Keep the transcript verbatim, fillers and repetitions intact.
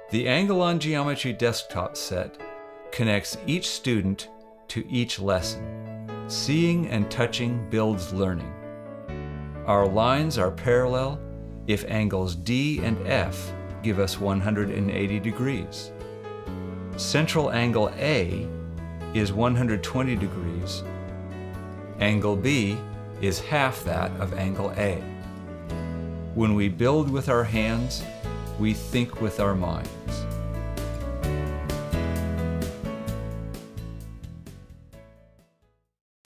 The Angle on Geometry desktop set connects each student to each lesson. Seeing and touching builds learning. Our lines are parallel if angles D and F give us one hundred eighty degrees. Central angle A is one hundred twenty degrees. Angle B is half that of angle A. When we build with our hands, we think with our minds.